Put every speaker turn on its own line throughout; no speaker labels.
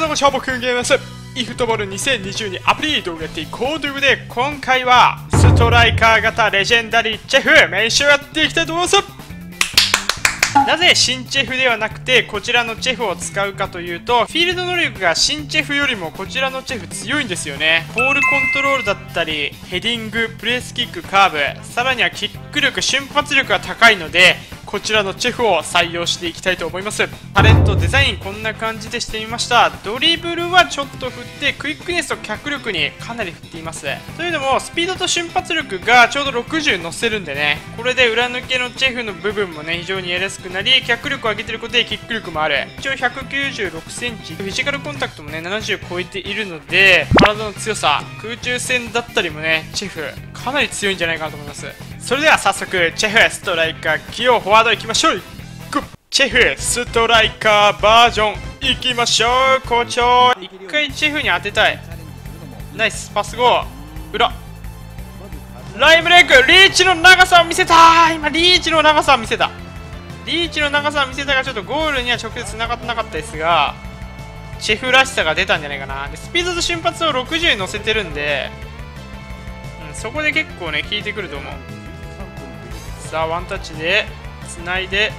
どうも、しょぼくんゲームです。e フットボール2022アプリ動画やっていこうということで、今回はストライカー型レジェンダリーチェフ練習やっていきたいと思います。なぜ新チェフではなくてこちらのチェフを使うかというと、フィールド能力が新チェフよりもこちらのチェフ強いんですよね。ボールコントロールだったりヘディング、プレスキック、カーブ、さらにはキック力、瞬発力が高いので、こちらのチェフを採用していきたいと思います。タレントデザインこんな感じでしてみました。ドリブルはちょっと振って、クイックネスと脚力にかなり振っています。というのもスピードと瞬発力がちょうど60乗せるんでね、これで裏抜けのチェフの部分もね非常にやりやすくなり、脚力を上げてることでキック力もある。一応196センチ、フィジカルコンタクトもね70超えているので、体の強さ、空中戦だったりもねチェフかなり強いんじゃないかなと思います。それでは早速チェフストライカー起用フォワードいきましょう。チェフストライカーバージョンいきましょう。好調。一回チェフに当てたい。ナイスパス後裏ラインブレイク、リーチの長さを見せた。今リーチの長さを見せた。リーチの長さを見せたが、ちょっとゴールには直接つながってなかったですが、チェフらしさが出たんじゃないかな。でスピードと瞬発を60に乗せてるんで、そこで結構ね効いてくると思う。さあワンタッチでつないで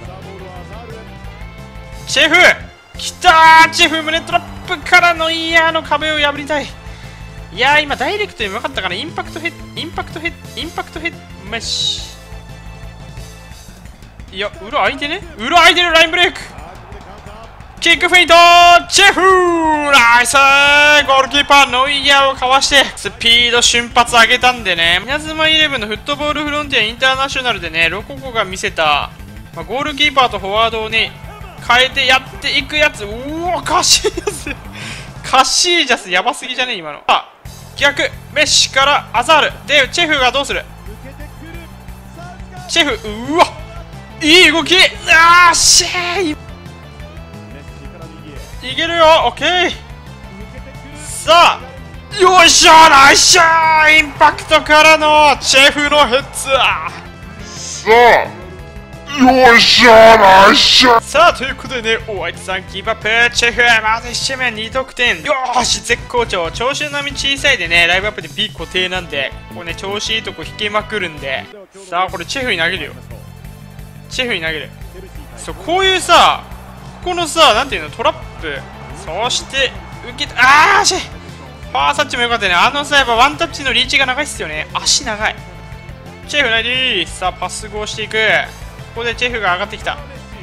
チェフきたー。チェフ胸トラップからのイヤーの壁を破りたい。いやー今ダイレクトにうまかったから、インパクトヘッメッシ。いや裏空いてね、裏空いてる。ラインブレイク、キックフェイント、チェフナイスー。ゴールキーパーノイヤーをかわしてスピード瞬発上げたんでね、稲妻イレブンのフットボールフロンティアインターナショナルでねロココが見せた、ゴールキーパーとフォワードをね変えてやっていくやつ。カシージャスカシージャスやばすぎじゃね今の。逆メッシからアザールで、チェフがどうする。チェフうわいい動き。あーしーいけるよ。オッケー。さあよいしょナイスシャー。インパクトからのチェフのヘッズ。さあよいしょナイスシャー。さあということでね、お相手さんギブアップ。チェフまず1試合目は2得点。よーし絶好調。長州並み小さいでね、ライブアップで B 固定なんで、ここね調子いいとこ引けまくるんで、さあこれチェフに投げるよ。チェフに投げる。そう、こういうさ、ここのさ、なんていうの、トラップ、そして受けた。あーし、ファーサッチもよかったね。あのさ、やっぱワンタッチのリーチが長いっすよね。足長い。チェフナイディー。さあパス後していく。ここでチェフが上がってきた。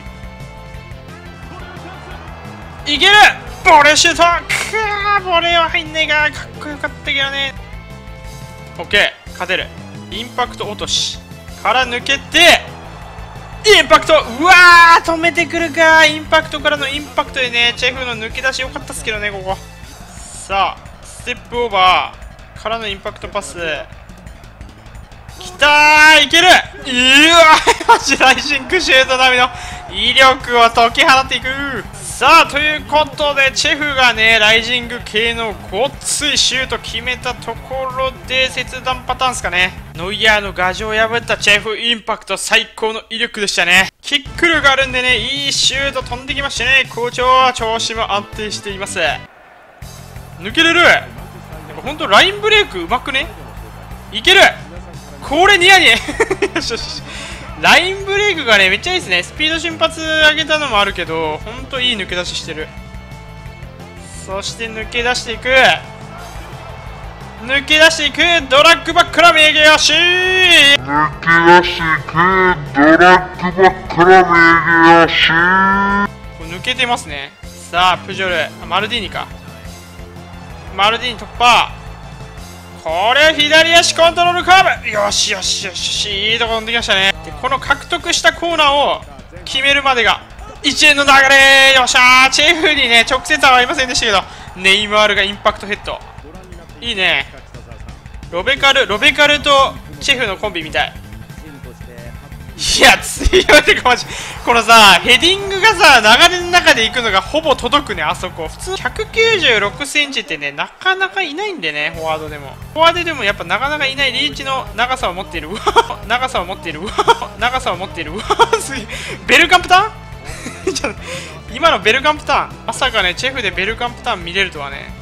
いける。ボレーシュート。ボレーは入んねえが、かっこよかったけどね。オッケー勝てる。インパクト落としから抜けてインパクト。うわー止めてくるか。インパクトからのインパクトでね、チェフの抜け出し良かったっすけどねここ。さあステップオーバーからのインパクトパスきたー。いける。うわマジライジングシュート並みの威力を解き放っていく。さあということでチェフがねライジング系のごっついシュート決めたところで、切断パターンですかね。ノイヤーの牙城を破ったチェフ、インパクト最高の威力でしたね。キック力があるんでね、いいシュート飛んできましたね。好調。調子も安定しています。抜けれる。なんかほんとラインブレイクうまくね。いける。これニヤニヤよしよし。ラインブレイクがねめっちゃいいですね。スピード瞬発上げたのもあるけど、ほんといい抜け出ししてる。そして抜け出していく。抜け出していく。ドラッグバックから右足。抜け出していく。ドラッグバックから右足。これ抜けてますね。さあプジョル、マルディーニか。マルディーニ突破。これ左足コントロールカーブ。よしよしよし、いいとこ飛んできましたね。でこの獲得したコーナーを決めるまでが1円の流れ。よっしゃー。チェフにね直接は合いませんでしたけど、ネイマールがインパクトヘッドいいね。ロベカルとチェフのコンビみたい。いや強いってかマジ、このさヘディングがさ流れの中で行くのがほぼ届くね。あそこ普通196センチってねなかなかいないんでね。フォワードでもやっぱなかなかいないリーチの長さを持っている。長さを持っている。長さを持っている。すげえベルカンプターン今のベルカンプターン、まさかね、チェフでベルカンプターン見れるとはね。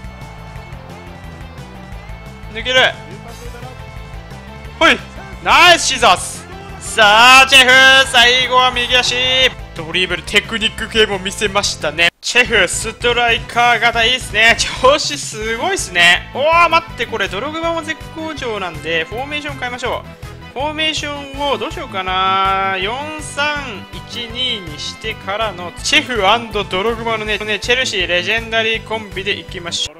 抜ける。ほい、ナイスシザース。さあチェフ、最後は右足ドリブルテクニック系も見せましたね。チェフストライカー型いいっすね。調子すごいっすね。おー、待って、これドログバも絶好調なんでフォーメーション変えましょう。フォーメーションをどうしようかな。4-3-1-2にしてからのチェフ&ドログバのね、チェルシーレジェンダリーコンビでいきましょう。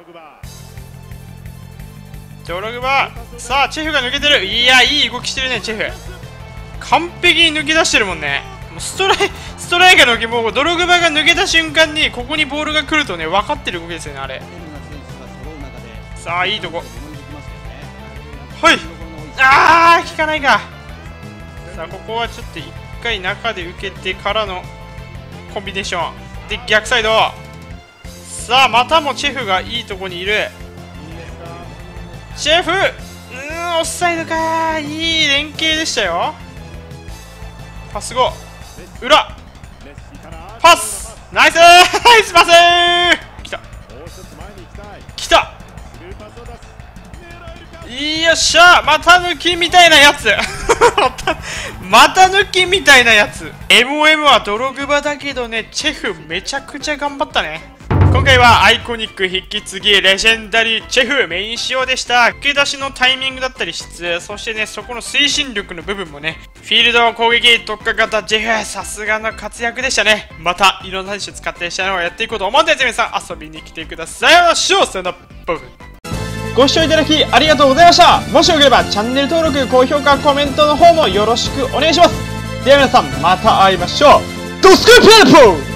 ドログバ、さあチェフが抜けてる。いや、いい動きしてるね。チェフ完璧に抜け出してるもんね。もうストライカーの時もドログバが抜けた瞬間にここにボールが来るとね、分かってる動きですよね、あれ。さあいいとこ。はい、あー、効かないか。さあここはちょっと一回中で受けてからのコンビネーションで逆サイド。さあまたもチェフがいいとこにいる。チェフ、オフサイドか。いい連携でしたよ。パス後、裏パス、ナイスナイスパス。きたきた、よっしゃ、また抜きみたいなやつまた抜きみたいなやつ。 MOM はドログバだけどね、チェフめちゃくちゃ頑張ったね。今回はアイコニック引き継ぎレジェンダリーチェフメイン仕様でした。受け出しのタイミングだったり質、そしてね、そこの推進力の部分もね、フィールド攻撃特化型ジェフ、さすがの活躍でしたね。またいろんな選手使ってしたのをやっていこうと思うんで、皆さん遊びに来てください。よろしく、さよなら。ご視聴いただきありがとうございました。もしよければチャンネル登録、高評価、コメントの方もよろしくお願いします。では皆さん、また会いましょう。ドスクープレポー